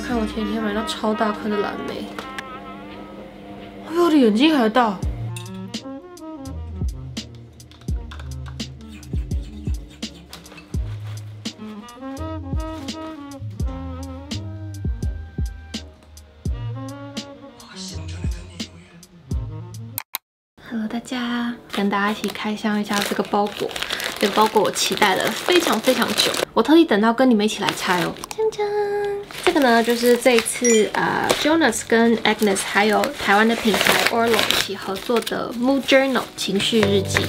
看我前天买到超大颗的蓝莓，比我的眼睛还大。Hello， 大家，跟大家一起开箱一下这个包裹。这个包裹我期待了非常久，我特地等到跟你们一起来拆哦。锵锵，这个呢就是这一次Jonas 跟 Agnes 还有台湾的品牌 Orlo 一起合作的 Mood Journal 情绪日记。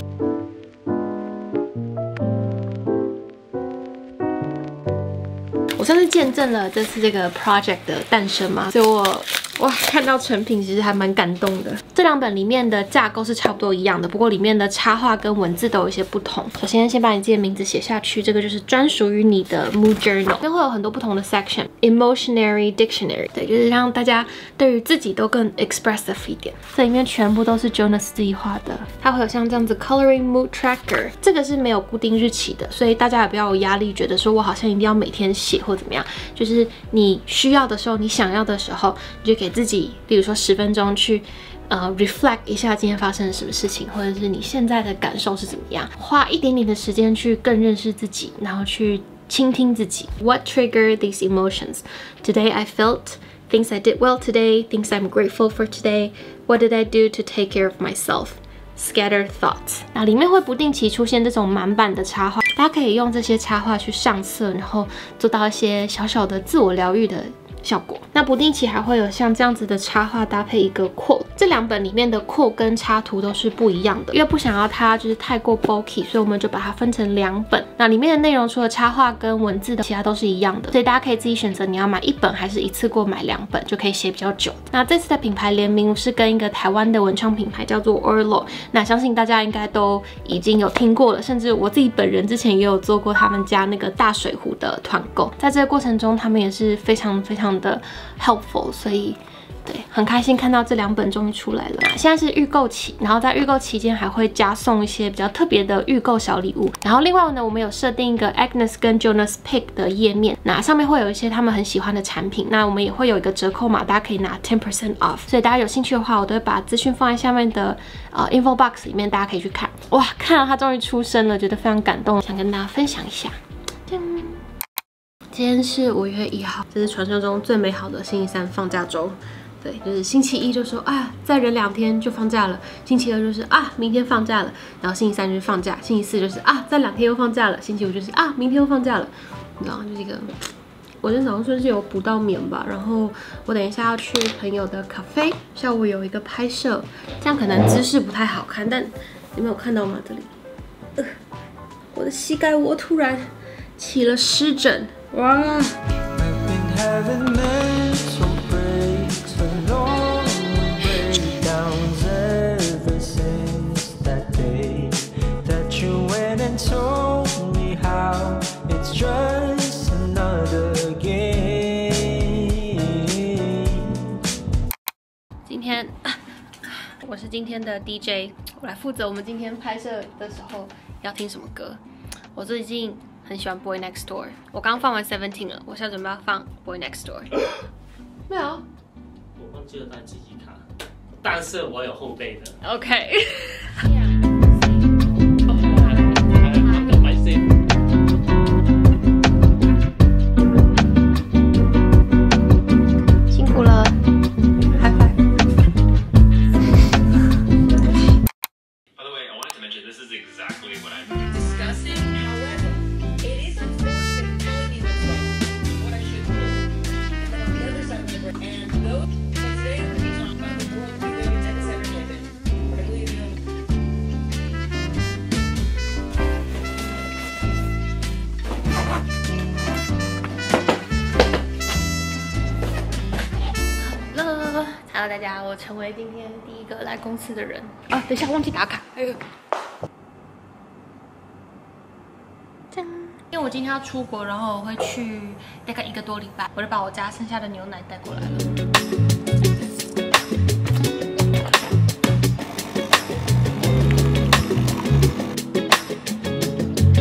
我算是见证了这次这个 project 的诞生嘛，所以哇，看到成品其实还蛮感动的。这两本里面的架构是差不多一样的，不过里面的插画跟文字都有一些不同。首先把你自己的名字写下去，这个就是专属于你的 Mood Journal。里面会有很多不同的 section，Emotionary Dictionary， 对，就是让大家对于自己都更 expressive 一点。这里面全部都是 Jonas 自己画的，它会有像这样子 Coloring Mood Tracker， 这个是没有固定日期的，所以大家也不要有压力，觉得说我好像一定要每天写或怎么样，就是你需要的时候，你想要的时候，你就给自己，例如说10分钟去reflect 一下今天发生了什么事情，或者是你现在的感受是怎么样，花一点点的时间去更认识自己，然后去倾听自己。What triggered these emotions? Today I felt things I did well today, things I'm grateful for today. What did I do to take care of myself? Scattered thoughts。那里面会不定期出现这种满版的插画，大家可以用这些插画去上色，然后做到一些小小的自我疗愈的效果。那不定期还会有像这样子的插画搭配一个 quote， 这两本里面的 quote 跟插图都是不一样的，因为不想要它就是太过 bulky， 所以我们就把它分成2本。那里面的内容除了插画跟文字的，其他都是一样的，所以大家可以自己选择你要买1本还是一次过买2本，就可以写比较久。那这次的品牌联名是跟一个台湾的文创品牌叫做 Orlo， 那相信大家应该都已经有听过了，甚至我自己本人之前也有做过他们家那个大水壶的团购，在这个过程中他们也是非常的 helpful， 所以对，很开心看到这2本终于出来了。现在是预购期，然后在预购期间还会加送一些比较特别的预购小礼物。然后另外呢，我们有设定一个 Agnes 跟 Jonas Pick 的页面，那上面会有一些他们很喜欢的产品，那我们也会有一个折扣码，大家可以拿 10% off。所以大家有兴趣的话，我都会把资讯放在下面的info box 里面，大家可以去看。哇，看到它终于出生了，觉得非常感动，想跟大家分享一下。今天是5月1号，这是传说中最美好的星期3放假周。对，就是星期1就说啊，再忍2天就放假了；星期2就是啊，明天放假了；然后星期3就是放假；星期4就是啊，再2天又放假了；星期5就是啊，明天又放假了。你知道，就是一个，我今天早上算是有补到眠吧。然后我等一下要去朋友的咖啡，下午有一个拍摄，这样可能姿势不太好看，但你们有看到吗？这里，我的膝盖窝突然起了湿疹。哇！今天我是今天的 DJ， 我来负责我们今天拍摄的时候要听什么歌。我最近很喜欢 Boy Next Door， 我刚放完 Seventeen 了，我现在准备要放 Boy Next Door。没有， 我忘记了带记忆卡，但是我有后备的。 OK。辛苦了 ，High five。 By the way, I wanted to mention this is exactly what I've been discussing. However, it is unfortunate telling you what I should do. And then on the other side of the river, and those. So today we're going to be talking about the world we live in as ever given. I believe you. Hello， 大家，我成为今天第一个来公司的人啊！等一下，忘记打卡。哎呦，锵！因为我今天要出国，然后我会去大概1个多礼拜，我就把我家剩下的牛奶带过来了。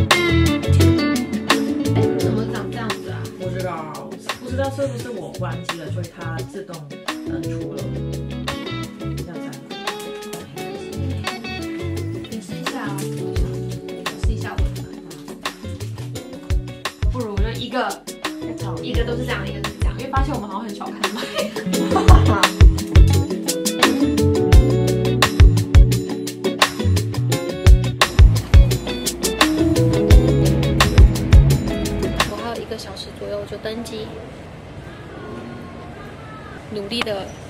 不知道是不是我关机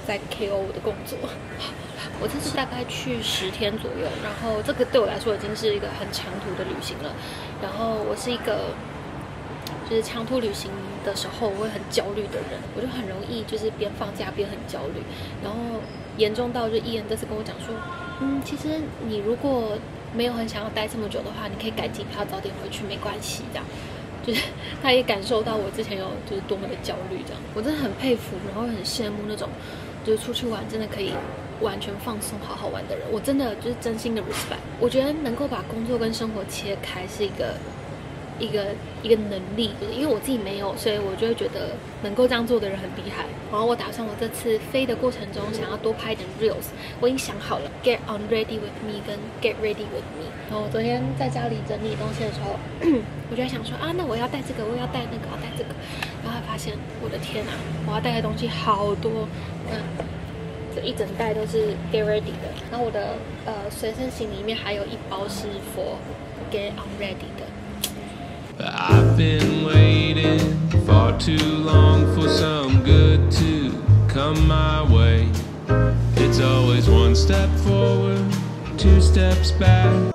在 KO 我的工作。我这次大概去10天左右，然后这个对我来说已经是一个很长途的旅行了。然后我是一个就是长途旅行的时候我会很焦虑的人，我就很容易就是边放假边很焦虑，然后严重到就伊恩这次跟我讲说，其实你如果没有很想要待这么久的话，你可以改机票早点回去没关系，这样。就是他也感受到我之前有就是多么的焦虑，这样我真的很佩服，然后很羡慕那种就是出去玩真的可以完全放松、好好玩的人。我真的就是真心的 respect。我觉得能够把工作跟生活切开是一个能力，就是因为我自己没有，所以我就会觉得能够这样做的人很厉害。然后我打算我这次飞的过程中想要多拍一点 reels， 我已经想好了 get on ready with me 跟 get ready with me。然后我昨天在家里整理东西的时候，我就在想说啊，那我要带这个，我要带那个，我要带这个，然后发现我的天啊，我要带的东西好多，这一整袋都是 get ready 的。然后我的随身行李里面还有一包是 for get on ready 的。 I've been waiting far too long for some good to come my way. It's always one step forward, 2 steps back.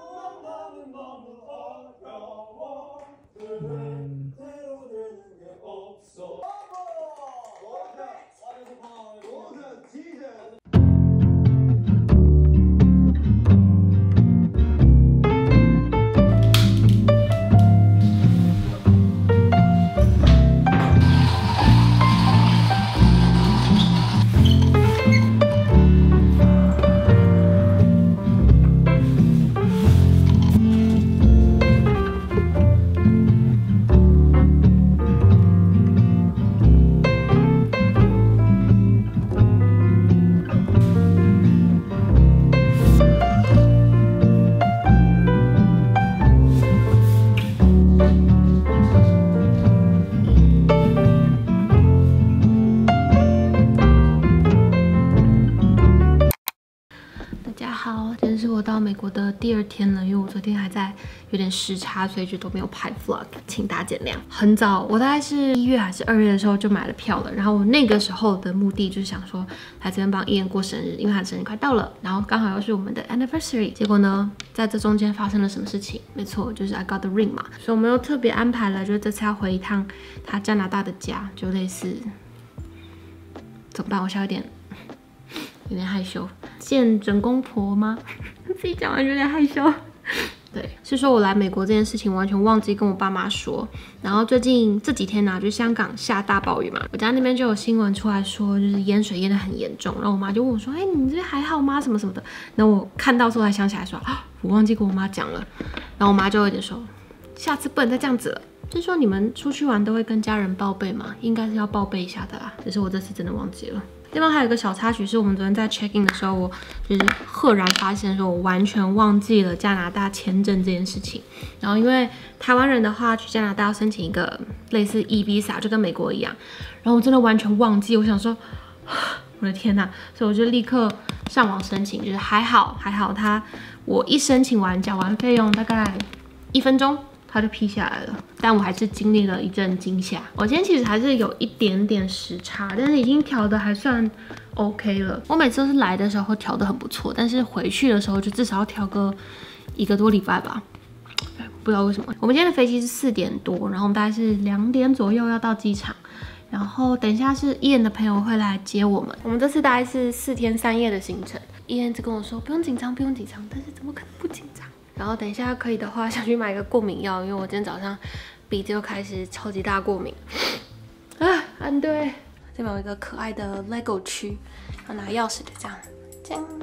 好，今天是我到美国的第2天了，因为我昨天还在有点时差，所以就都没有拍 vlog， 请大家见谅。很早，我大概是1月还是2月的时候就买了票了，然后我那个时候的目的就是想说来这边帮伊恩过生日，因为他的生日快到了，然后刚好又是我们的 anniversary。结果呢，在这中间发生了什么事情？没错，就是 I got the ring 嘛，所以我们又特别安排了，就是这次要回一趟他加拿大的家，就类似怎么办？我现在有点害羞，见准公婆吗？自己讲完有点害羞。对，是说我来美国这件事情完全忘记跟我爸妈说。然后最近这几天呢，就香港下大暴雨嘛，我家那边就有新闻出来说，就是淹水淹得很严重。然后我妈就问我说：“哎，你这边还好吗？什么什么的。”然后我看到之后才想起来说：“啊，我忘记跟我妈讲了。”然后我妈就有点说：“下次不能再这样子了。”就是说你们出去玩都会跟家人报备吗？应该是要报备一下的啦。只是我这次真的忘记了。另外还有一个小插曲，是我们昨天在 check in 的时候，我就是赫然发现说，我完全忘记了加拿大签证这件事情。然后因为台湾人的话去加拿大要申请一个类似 e-visa， 就跟美国一样。然后我真的完全忘记，我想说，我的天哪！所以我就立刻上网申请，就是还好，我一申请完缴完费用大概1分钟。它就批下来了，但我还是经历了一阵惊吓。我今天其实还是有一点点时差，但是已经调的还算 OK 了。我每次都是来的时候调的很不错，但是回去的时候就至少要调个1个多礼拜吧。不知道为什么。我们今天的飞机是4点多，然后我们大概是2点左右要到机场。然后等一下是伊恩的朋友会来接我们。我们这次大概是4天3夜的行程。伊恩就跟我说不用紧张，不用紧张，但是怎么可能不紧张？然后等一下可以的话，想去买个过敏药，因为我今天早上鼻子又开始超级大过敏。啊，安对，这边有一个可爱的 LEGO 区，要拿钥匙就这样，这样。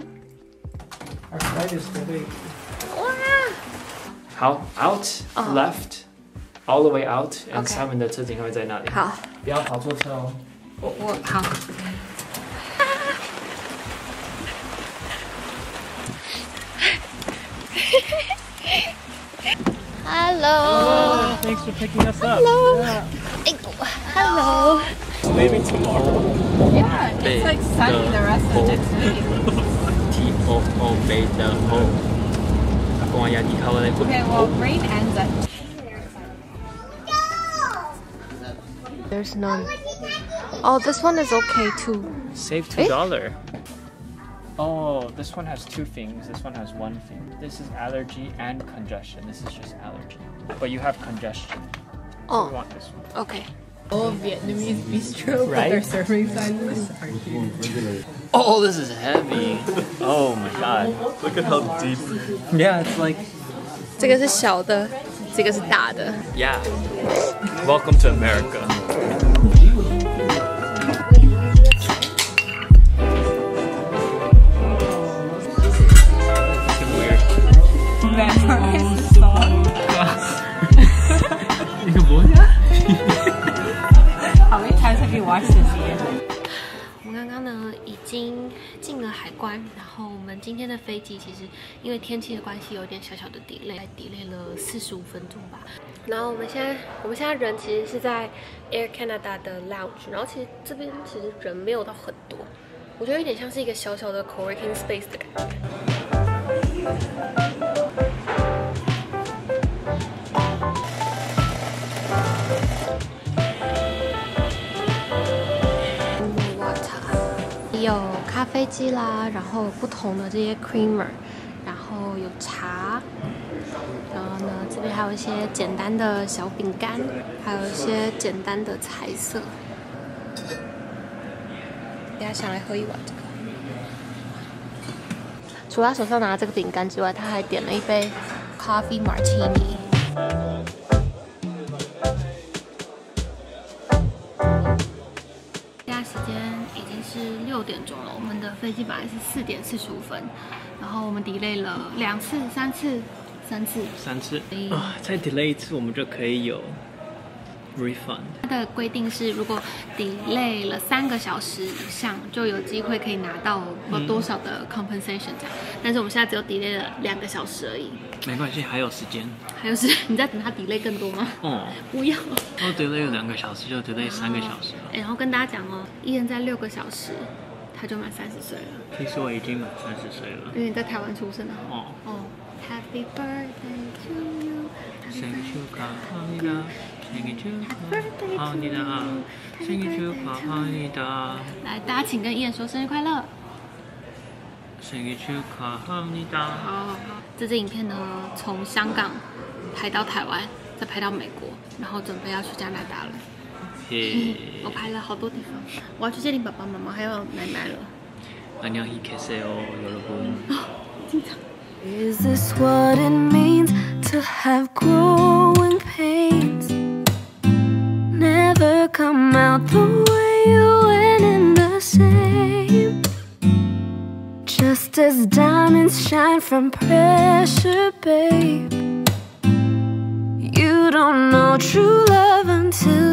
哇！ 好 ，out left all the way out， and 上面的车景会在那里。 好， 不要跑错车哦。 我好。Hello. Thanks for picking us up. Hello. Hello. Leaving tomorrow. Yeah, it's like sunny the rest of next week. TOO 背的 O。跟我压力靠在 Okay, well, rain ends at. There's none. Oh, this one is okay too. Save $2. Oh, this one has 2 things. This one has 1 thing. This is allergy and congestion. This is just allergy. But you have congestion. So we want this one. Okay. Oh, Vietnamese bistro, but Right? their serving sizes are huge. Oh, this is heavy. Oh my god. Look at how deep. Yeah, it's like 这个是小的，这个是大的。 yeah. Welcome to America. Vampires song. 一个뭐냐 How many times have you watched this year? 我们刚刚呢已经进了海关，然后我们今天的飞机其实因为天气的关系有点小小的 delay 了45分钟吧。然后我们现在人其实是在 Air Canada 的 lounge， 然后其实这边其实人没有到很多，我觉得有点像是一个小小的 co-working space 的感觉。有咖啡机啦，然后不同的这些 creamer， 然后有茶，然后呢这边还有一些简单的小饼干，还有一些简单的彩色。大家想来喝一碗这个。除了他手上拿这个饼干之外，他还点了一杯 coffee martini。现在时间已经是6点钟了，我们的飞机本来是4点45分，然后我们 delay 了2次、3次。 再 delay 一次我们就可以有 refund。 它的规定是，如果 delay 了3个小时以上，就有机会可以拿到多少的 compensation 这样。但是我们现在只有 delay 了2个小时而已。 没关系，还有时间。 还有是，你在等它 delay 更多吗？ 哦， 不要。 我 delay 了2个小时，就 delay 3个小时了。 然后跟大家讲哦，伊人在6个小时，他就满30岁了。 其实我已经满30岁了。 因为你在台湾出生的。 哦。 Happy birthday to you. 생일 축하합니다. 생일 축하합니다. 생일 축하합니다. 来，大家请跟伊人说生日快乐。 생일 축하합니다. 好，这支影片呢，从香港拍到台湾，再拍到美国，然后准备要去加拿大了。我拍了好多地方，我要去接你爸爸妈妈还有奶奶了。 안녕히 계세요, 여러분. Is this what it means to have growing pains? Never come out the way you went in the same. Just as diamonds shine from pressure, babe. You don't know true love until